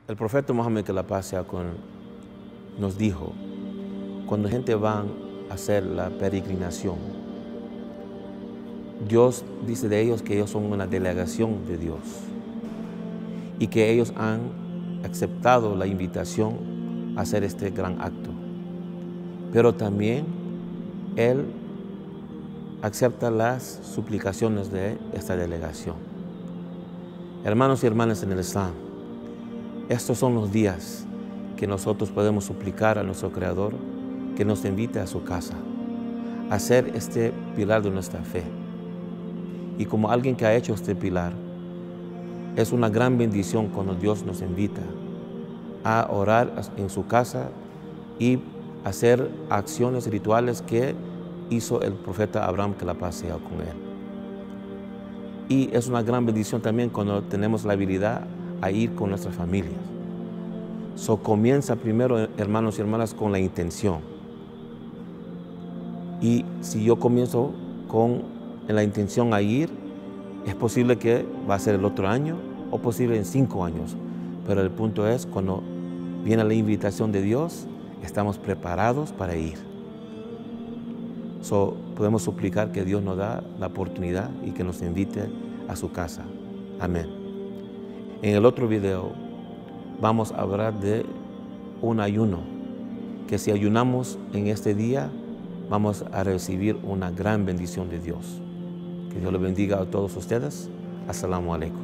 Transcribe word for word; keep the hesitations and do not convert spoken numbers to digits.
El profeta Mohammed, que la paz sea con él, nos dijo, cuando la gente va a hacer la peregrinación, Dios dice de ellos que ellos son una delegación de Dios y que ellos han aceptado la invitación a hacer este gran acto. Pero también Él acepta las suplicaciones de esta delegación. Hermanos y hermanas en el Islam, estos son los días que nosotros podemos suplicar a nuestro Creador que nos invite a su casa, a ser este pilar de nuestra fe. Y como alguien que ha hecho este pilar, es una gran bendición cuando Dios nos invita a orar en su casa y hacer acciones rituales que hizo el profeta Abraham, que la paz sea con él. Y es una gran bendición también cuando tenemos la habilidad a ir con nuestras familias. So, comienza primero, hermanos y hermanas, con la intención. Y si yo comienzo con la intención a ir, es posible que va a ser el otro año o posible en cinco años. Pero el punto es, cuando viene la invitación de Dios, estamos preparados para ir. So, podemos suplicar que Dios nos da la oportunidad y que nos invite a su casa. Amén. En el otro video vamos a hablar de un ayuno, que si ayunamos en este día, vamos a recibir una gran bendición de Dios. Que Dios le bendiga a todos ustedes. As-salamu alaikum.